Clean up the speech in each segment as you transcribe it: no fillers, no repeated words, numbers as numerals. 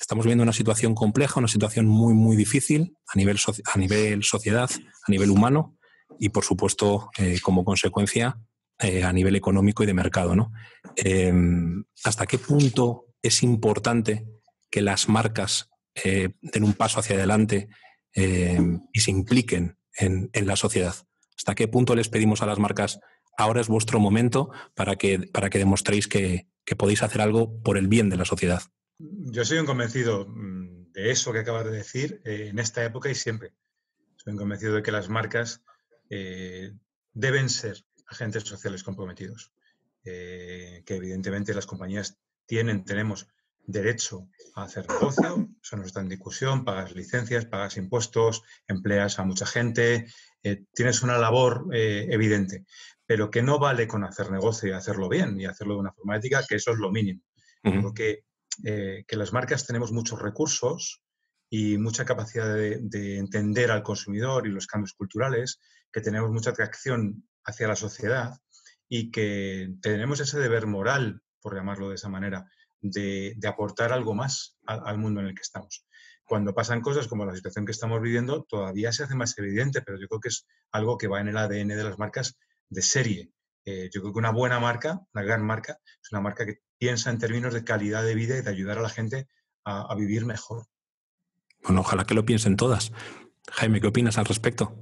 Estamos viendo una situación compleja, una situación muy, muy difícil a nivel sociedad, a nivel humano y, por supuesto, como consecuencia, a nivel económico y de mercado, ¿no? ¿Hasta qué punto es importante que las marcas den un paso hacia adelante y se impliquen en la sociedad? ¿Hasta qué punto les pedimos a las marcas, ahora es vuestro momento para que demostréis que podéis hacer algo por el bien de la sociedad? Yo soy un convencido de eso que acabas de decir en esta época y siempre. Soy un convencido de que las marcas deben ser agentes sociales comprometidos. Que evidentemente las compañías tenemos derecho a hacer negocio, eso no está en discusión, pagas licencias, pagas impuestos, empleas a mucha gente, tienes una labor evidente, pero que no vale con hacer negocio y hacerlo bien y hacerlo de una forma ética, que eso es lo mínimo. Digo que las marcas tenemos muchos recursos y mucha capacidad de entender al consumidor y los cambios culturales, que tenemos mucha atracción hacia la sociedad y que tenemos ese deber moral, por llamarlo de esa manera, de aportar algo más al mundo en el que estamos. Cuando pasan cosas como la situación que estamos viviendo, todavía se hace más evidente, pero yo creo que es algo que va en el ADN de las marcas de serie. Yo creo que una buena marca, una gran marca, es una marca que piensa en términos de calidad de vida y de ayudar a la gente a vivir mejor. Bueno, ojalá que lo piensen todas. Jaime, ¿qué opinas al respecto?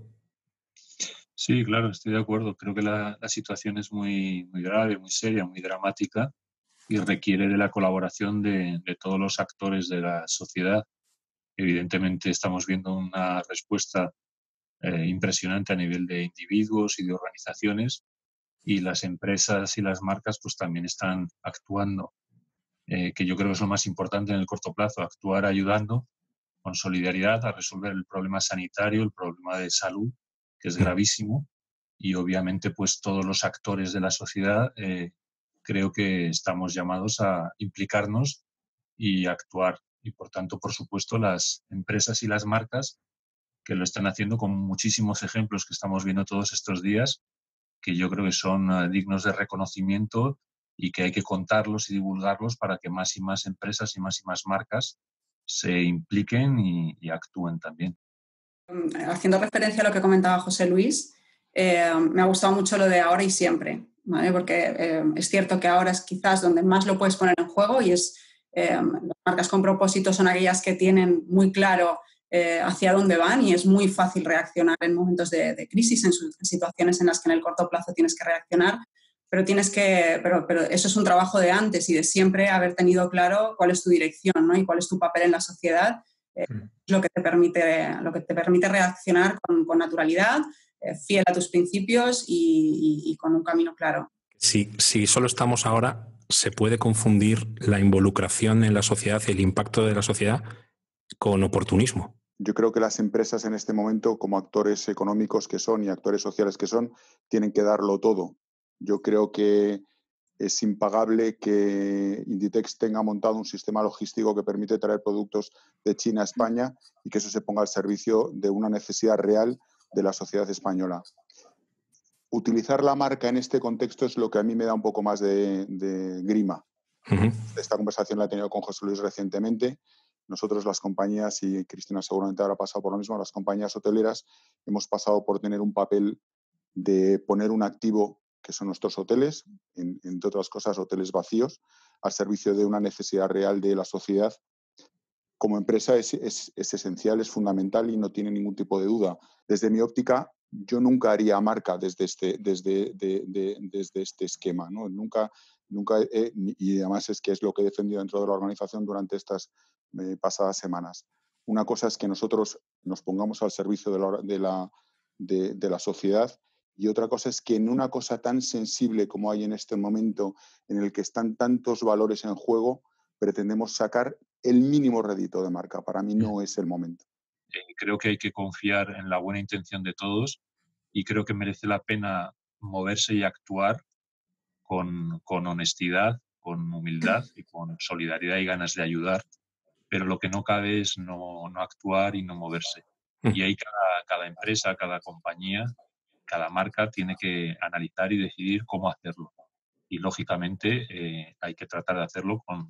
Sí, claro, estoy de acuerdo. Creo que la situación es muy, muy grave, muy seria, muy dramática y requiere de la colaboración de todos los actores de la sociedad. Evidentemente estamos viendo una respuesta impresionante a nivel de individuos y de organizaciones, y las empresas y las marcas pues también están actuando, que yo creo que es lo más importante en el corto plazo, actuar ayudando con solidaridad a resolver el problema sanitario, el problema de salud, que es gravísimo, y obviamente pues todos los actores de la sociedad creo que estamos llamados a implicarnos y actuar. Y por tanto, por supuesto, las empresas y las marcas que lo están haciendo con muchísimos ejemplos que estamos viendo todos estos días, que yo creo que son dignos de reconocimiento y que hay que contarlos y divulgarlos para que más y más empresas y más marcas se impliquen y actúen también. Haciendo referencia a lo que comentaba José Luis, me ha gustado mucho lo de ahora y siempre, ¿vale? Porque es cierto que ahora es quizás donde más lo puedes poner en juego y las marcas con propósito son aquellas que tienen muy claro hacia dónde van y es muy fácil reaccionar en momentos de crisis, en situaciones en las que en el corto plazo tienes que reaccionar, pero pero eso es un trabajo de antes y de siempre haber tenido claro cuál es tu dirección, ¿no? Y cuál es tu papel en la sociedad. Lo que te permite reaccionar con naturalidad, fiel a tus principios y con un camino claro. Si solo estamos ahora, se puede confundir la involucración en la sociedad y el impacto de la sociedad con oportunismo. Yo creo que las empresas en este momento, como actores económicos que son y actores sociales que son, tienen que darlo todo. Yo creo que es impagable que Inditex tenga montado un sistema logístico que permite traer productos de China a España y que eso se ponga al servicio de una necesidad real de la sociedad española. Utilizar la marca en este contexto es lo que a mí me da un poco más de grima. Esta conversación la he tenido con José Luis recientemente. Nosotros, las compañías, y Cristina seguramente habrá pasado por lo mismo, las compañías hoteleras hemos pasado por tener un papel de poner un activo, que son nuestros hoteles, entre otras cosas, hoteles vacíos, al servicio de una necesidad real de la sociedad. Como empresa es esencial, es fundamental y no tiene ningún tipo de duda. Desde mi óptica, yo nunca haría marca desde este esquema, ¿no? Nunca y además es que es lo que he defendido dentro de la organización durante estas pasadas semanas. Una cosa es que nosotros nos pongamos al servicio de la sociedad, y otra cosa es que en una cosa tan sensible como hay en este momento, en el que están tantos valores en juego, pretendemos sacar el mínimo rédito de marca. Para mí no es el momento. Creo que hay que confiar en la buena intención de todos y creo que merece la pena moverse y actuar con honestidad, con humildad y con solidaridad y ganas de ayudar, pero lo que no cabe es no actuar y no moverse. Y ahí cada empresa, cada compañía, cada marca tiene que analizar y decidir cómo hacerlo. Y lógicamente hay que tratar de hacerlo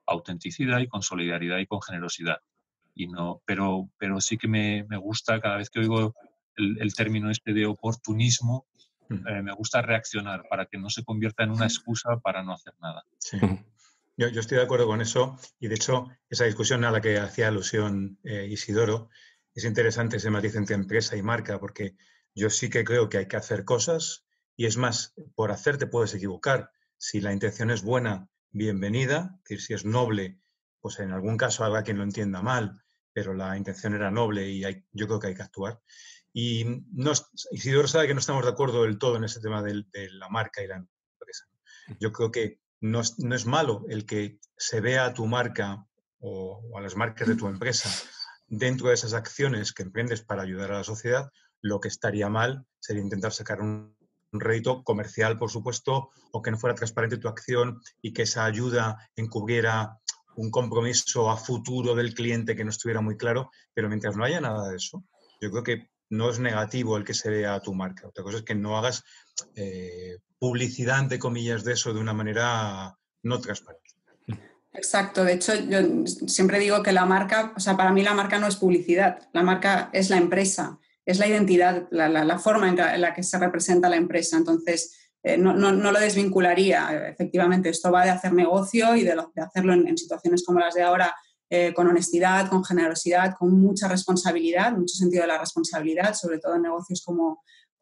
autenticidad y con solidaridad y con generosidad. Y no, pero sí que me gusta, cada vez que oigo el término este de oportunismo, me gusta reaccionar para que no se convierta en una excusa para no hacer nada. Sí. Yo estoy de acuerdo con eso y, de hecho, esa discusión a la que hacía alusión Isidoro, es interesante ese matiz entre empresa y marca, porque yo sí que creo que hay que hacer cosas y, es más, por hacer te puedes equivocar. Si la intención es buena, bienvenida, es decir, si es noble, pues en algún caso habrá quien lo entienda mal, pero la intención era noble y yo creo que hay que actuar. Y Isidoro sabe que no estamos de acuerdo del todo en ese tema de la marca y la empresa. Yo creo que no es malo el que se vea a tu marca o a las marcas de tu empresa dentro de esas acciones que emprendes para ayudar a la sociedad. Lo que estaría mal sería intentar sacar un rédito comercial, por supuesto, o que no fuera transparente tu acción y que esa ayuda encubriera un compromiso a futuro del cliente que no estuviera muy claro. Pero mientras no haya nada de eso, yo creo que no es negativo el que se vea a tu marca. Otra cosa es que no hagas publicidad, entre comillas, de eso de una manera no transparente. Exacto, de hecho yo siempre digo que la marca, o sea, para mí la marca no es publicidad, la marca es la empresa, es la identidad, la forma en la que se representa la empresa. Entonces, no lo desvincularía. Efectivamente, esto va de hacer negocio y de hacerlo en situaciones como las de ahora, con honestidad, con generosidad, con mucha responsabilidad, mucho sentido de la responsabilidad, sobre todo en negocios como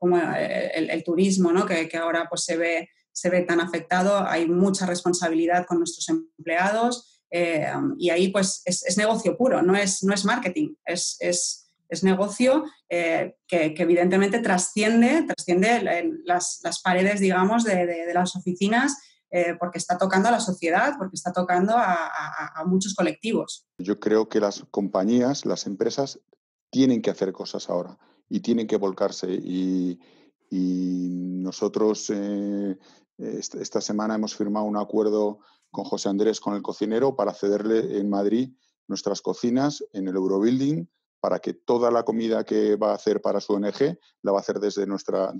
el turismo, ¿no? que ahora pues se ve tan afectado. Hay mucha responsabilidad con nuestros empleados y ahí pues es negocio puro, no es marketing, es negocio que evidentemente trasciende las paredes, digamos, de las oficinas, porque está tocando a la sociedad, porque está tocando a muchos colectivos. Yo creo que las compañías, las empresas, tienen que hacer cosas ahora y tienen que volcarse. Y nosotros esta semana hemos firmado un acuerdo con José Andrés, con el cocinero, para cederle en Madrid nuestras cocinas en el Eurobuilding, para que toda la comida que va a hacer para su ONG la va a hacer desde nuestras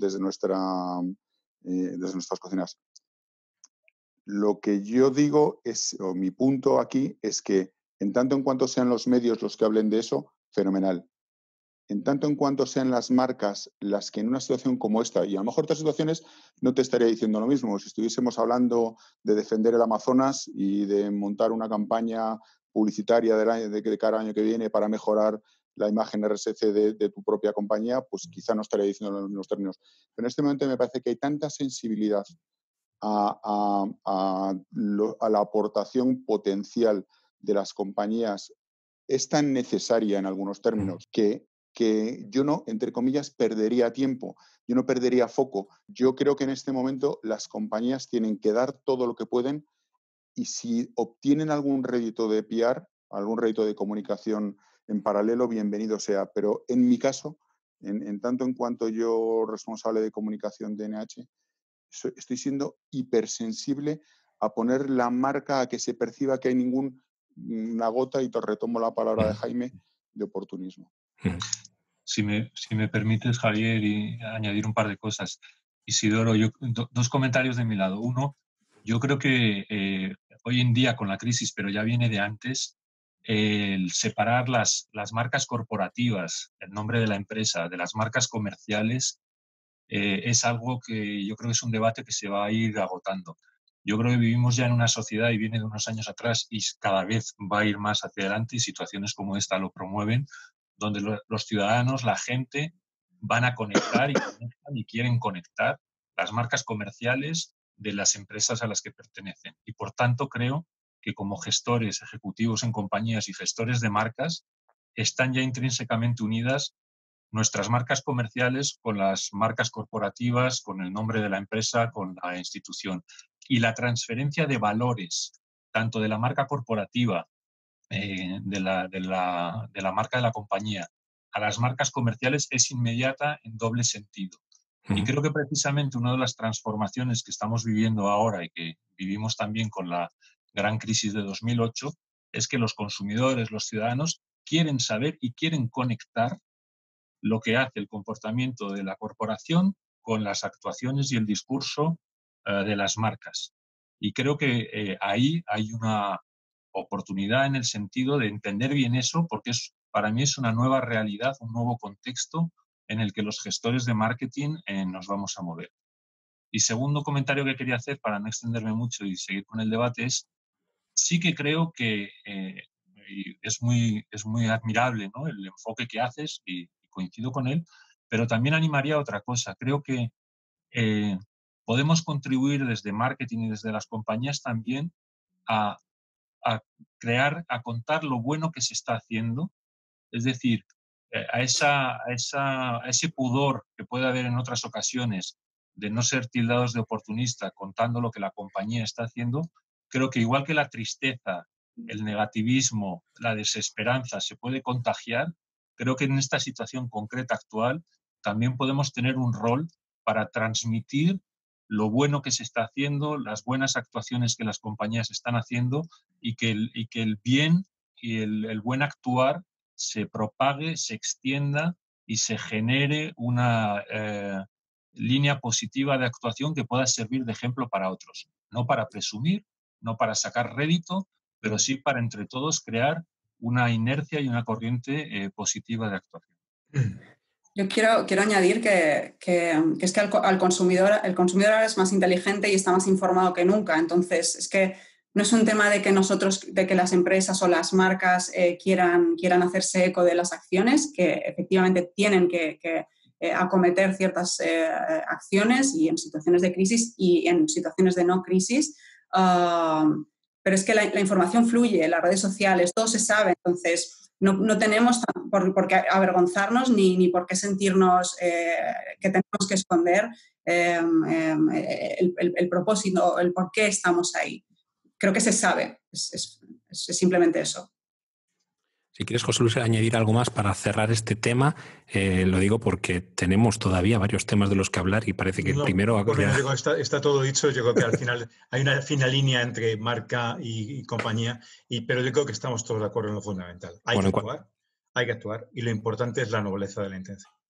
cocinas. Lo que yo digo es, o mi punto aquí es que en tanto en cuanto sean los medios los que hablen de eso, fenomenal. En tanto en cuanto sean las marcas las que en una situación como esta, y a lo mejor otras situaciones no te estaría diciendo lo mismo, si estuviésemos hablando de defender el Amazonas y de montar una campaña publicitaria de cada año que viene para mejorar la imagen RSC de tu propia compañía, pues quizá no estaría diciendo en los términos. Pero en este momento me parece que hay tanta sensibilidad a la aportación potencial de las compañías, es tan necesaria en algunos términos que yo no, entre comillas, perdería tiempo, yo no perdería foco. Yo creo que en este momento las compañías tienen que dar todo lo que pueden, y si obtienen algún rédito de PR, algún rédito de comunicación en paralelo, bienvenido sea. Pero en mi caso, en tanto en cuanto yo responsable de comunicación de NH, estoy siendo hipersensible a poner la marca, a que se perciba que hay una gota, y te retomo la palabra de Jaime, de oportunismo. Si me permites, Javier, y añadir un par de cosas. Isidoro, dos comentarios de mi lado. Uno, yo creo que hoy en día con la crisis, pero ya viene de antes, el separar las marcas corporativas, el nombre de la empresa, de las marcas comerciales, es algo que yo creo que es un debate que se va a ir agotando. Yo creo que vivimos ya en una sociedad, y viene de unos años atrás y cada vez va a ir más hacia adelante, y situaciones como esta lo promueven, donde los ciudadanos, la gente, van a conectar y quieren conectar las marcas comerciales de las empresas a las que pertenecen. Y por tanto creo que como gestores ejecutivos en compañías y gestores de marcas, están ya intrínsecamente unidas nuestras marcas comerciales con las marcas corporativas, con el nombre de la empresa, con la institución. Y la transferencia de valores, tanto de la marca corporativa, de la marca de la compañía, a las marcas comerciales, es inmediata en doble sentido. Y creo que precisamente una de las transformaciones que estamos viviendo ahora y que vivimos también con la gran crisis de 2008 es que los consumidores, los ciudadanos, quieren saber y quieren conectar lo que hace el comportamiento de la corporación con las actuaciones y el discurso de las marcas. Y creo que ahí hay oportunidad en el sentido de entender bien eso, porque para mí es una nueva realidad, un nuevo contexto en el que los gestores de marketing nos vamos a mover. Y segundo comentario que quería hacer, para no extenderme mucho y seguir con el debate, es sí que creo que es muy admirable, ¿no?, el enfoque que haces y coincido con él, pero también animaría a otra cosa. Creo que podemos contribuir desde marketing y desde las compañías también a contar lo bueno que se está haciendo, es decir, a ese pudor que puede haber en otras ocasiones de no ser tildados de oportunista contando lo que la compañía está haciendo. Creo que igual que la tristeza, el negativismo, la desesperanza se puede contagiar, creo que en esta situación concreta actual también podemos tener un rol para transmitir lo bueno que se está haciendo, las buenas actuaciones que las compañías están haciendo y que el bien y el buen actuar se propague, se extienda y se genere una línea positiva de actuación que pueda servir de ejemplo para otros. No para presumir, no para sacar rédito, pero sí para entre todos crear una inercia y una corriente positiva de actuación. Yo quiero añadir que es que el consumidor ahora es más inteligente y está más informado que nunca. Entonces, es que no es un tema de que las empresas o las marcas quieran hacerse eco de las acciones, que efectivamente tienen que acometer ciertas acciones y en situaciones de crisis y en situaciones de no crisis. Pero es que la información fluye, las redes sociales, todo se sabe. Entonces, no tenemos por qué avergonzarnos ni por qué sentirnos que tenemos que esconder el propósito, el por qué estamos ahí. Creo que se sabe, es simplemente eso. Si quieres, José Luis, añadir algo más para cerrar este tema, lo digo porque tenemos todavía varios temas de los que hablar y parece que primero... Bueno, está todo dicho. Yo creo que al final hay una fina línea entre marca y compañía, pero yo creo que estamos todos de acuerdo en lo fundamental. Hay que actuar y lo importante es la nobleza de la intención.